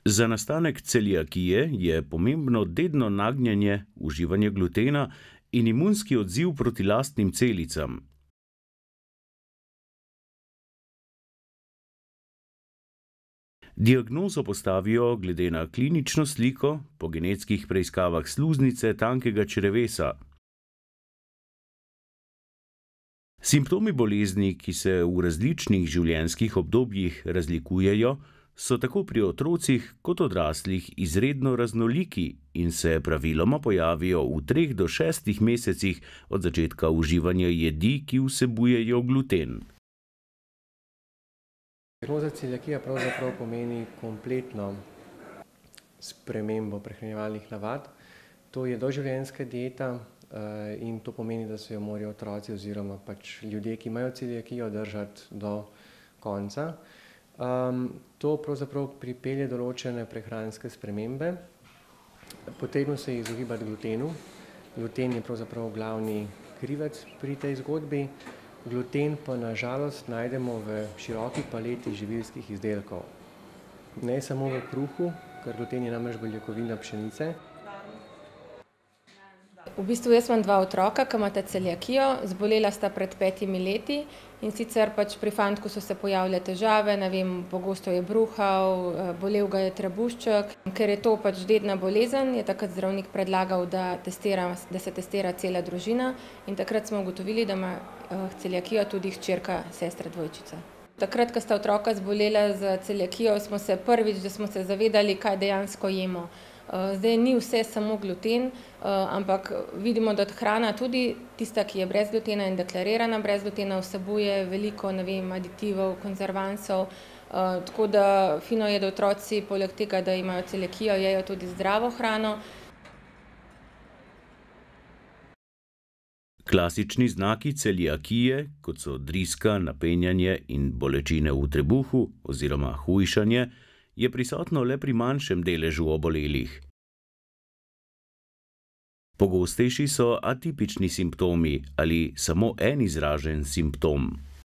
Za nastanek celiakije je pomembno dedno nagnjenje, uživanje glutena in imunski odziv proti lastnim celicam. Diagnozo postavijo glede na klinično sliko, po genetskih preiskavah sluznice tankega črevesa. Simptomi bolezni, ki se v različnih življenjskih obdobjih razlikujejo, so tako pri otrocih kot odraslih izredno raznoliki in se praviloma pojavijo v 3 do 6 mesecih od začetka uživanja jedi, ki vsebujejo gluten. Diagnoza celiakija pravzaprav pomeni kompletno spremembo prehranjevalnih navad. To je doživljenjska dieta in to pomeni, da se jo morajo otroci oziroma pač ljudje, ki imajo celiakijo, držati do konca. To pravzaprav pripelje določene prehranske spremembe. Potrebno se je izogibati glutenu. Gluten je pravzaprav glavni krivec pri tej zgodbi. Gluten pa na žalost najdemo v široki paleti živilskih izdelkov. Ne samo v kruhu, ker gluten je namreč beljakovina pšenice. V bistvu jaz imam 2 otroka, ki imata celiakijo, zbolela sta pred 5 leti in sicer pač pri fantku so se pojavile težave, ne vem, pogosto je bruhal, bolel ga je trebušček. Ker je to pač dedna bolezen, je takrat zdravnik predlagal, da se testira cela družina in takrat smo ugotovili, da ima celiakijo tudi hčerka sestre dvojčice. Takrat, ko sta otroka zbolela za celiakijo, smo se prvič, da smo se zavedali, kaj dejansko jemo. Zdaj ni vse samo gluten, ampak vidimo, da hrana tudi tista, ki je brez glutena in deklarirana brez glutena, vsebuje veliko, ne vem, aditivov, konzervansov. Tako da fino je, da otroci poleg tega, da imajo celiakijo, jejo tudi zdravo hrano. Klasični znaki celiakije, kot so driska, napenjanje in bolečine v trebuhu oziroma hujšanje, je prisotno le pri manjšem deležu obolelih. Pogostejši so atipični simptomi ali samo en izražen simptom.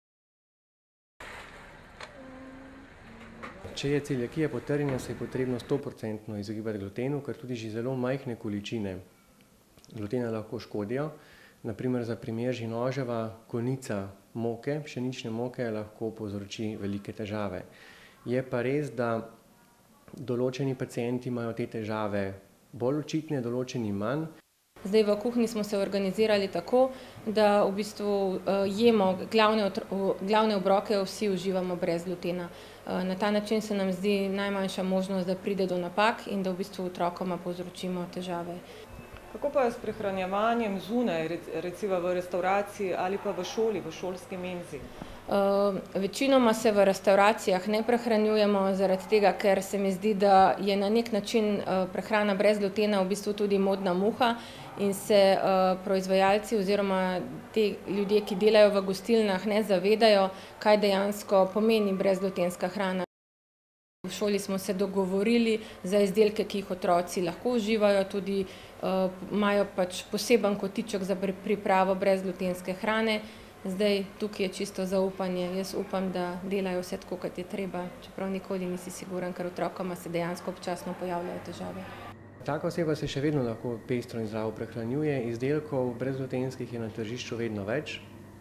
Če je celiakija potrjena, se je potrebno 100% izogibati glutenu, ker tudi že zelo majhne količine glutena lahko škodijo. Na primer za primer žinoževa konica moke, pšenične moke, lahko povzroči velike težave. Je pa res, da določeni pacienti imajo te težave bolj očitne, določeni manj. Zdaj v kuhinji smo se organizirali tako, da v bistvu jemo glavne obroke, vsi uživamo brez glutena. Na ta način se nam zdi najmanjša možnost, da pride do napak in da v bistvu otrokoma povzročimo težave. Kako pa je s prehranjevanjem zunaj, recimo v restavraciji ali pa v šoli, v šolski menzi? Večinoma se v restavracijah ne prehranjujemo, zaradi tega, ker se mi zdi, da je na nek način prehrana brez glutena v bistvu tudi modna muha in se proizvajalci oziroma ti ljudje, ki delajo v gostilnah, ne zavedajo, kaj dejansko pomeni brezglutenska hrana. V šoli smo se dogovorili za izdelke, ki jih otroci lahko uživajo, tudi imajo pač poseben kotiček za pripravo brezglutenske hrane. Zdaj, tukaj je čisto zaupanje. Jaz upam, da delajo vse tako, kot je treba, čeprav nikoli nisi siguren, ker otrokoma se dejansko občasno pojavljajo težave. Taka oseba se še vedno lahko pestro in zdravo prehranjuje. Izdelkov brezglutenskih je na tržišču vedno več.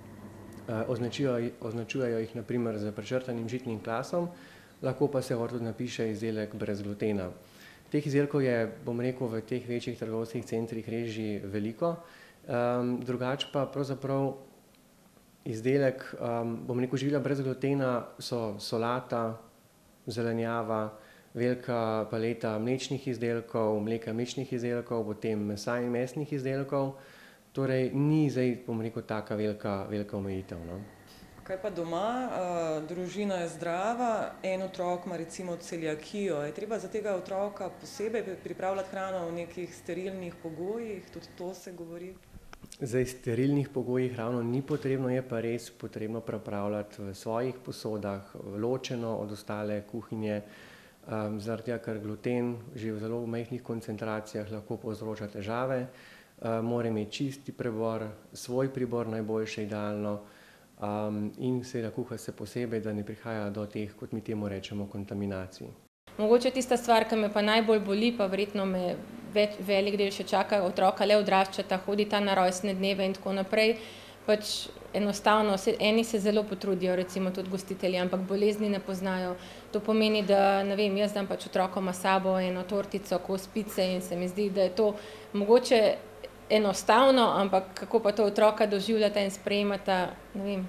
Označujejo jih na primer z prečrtanim žitnim klasom, lahko pa se tudi napiše izdelek brez glutena. Teh izdelkov je, bom rekel, v teh večjih trgovskih centrih res že veliko. Drugače pa pravzaprav izdelek, bom rekel, živila brez glutena so solata, zelenjava, velika paleta mlečnih izdelkov, mleka mlečnih izdelkov, potem mesa in mesnih izdelkov. Torej ni zdaj, bom rekel, taka velika omejitev, no. Kaj pa doma? Družina je zdrava, en otrok ima recimo celiakijo. Je treba za tega otroka posebej pripravljati hrano v nekih sterilnih pogojih? Tudi to se govori? Zdaj, sterilnih pogojih ravno ni potrebno, je pa res potrebno pripravljati v svojih posodah, ločeno od ostale kuhinje, zaradi tega, ker gluten že v zelo majhnih koncentracijah lahko povzroča težave. Mora imeti čisti pribor, svoj pribor najboljše, idealno, in seveda kuha se posebej, da ne prihaja do teh, kot mi temu rečemo, kontaminacij. Mogoče tista stvar, ki me pa najbolj boli, pa verjetno me velik del še čaka, otroka le odraščata, hodita na rojstne dneve in tako naprej. Pač enostavno, eni se zelo potrudijo, recimo tudi gostitelji, ampak bolezni ne poznajo. To pomeni, da, ne vem, jaz dam pač otrokoma sabo eno tortico, kos pice in se mi zdi, da je to mogoče enostavno, ampak kako pa to otroka doživljata in sprejemata, ne vem.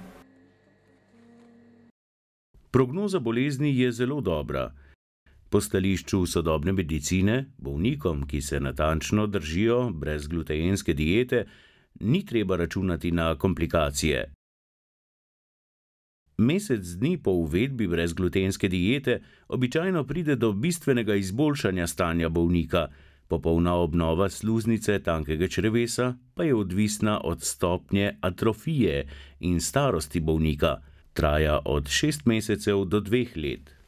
Prognoza bolezni je zelo dobra. Po stališču sodobne medicine, bolnikom, ki se natančno držijo brezgluteinske diete, ni treba računati na komplikacije. Mesec dni po uvedbi brezglutenske diete običajno pride do bistvenega izboljšanja stanja bolnika, popolna obnova sluznice tankega črevesa pa je odvisna od stopnje atrofije in starosti bolnika, traja od 6 mesecev do 2 let.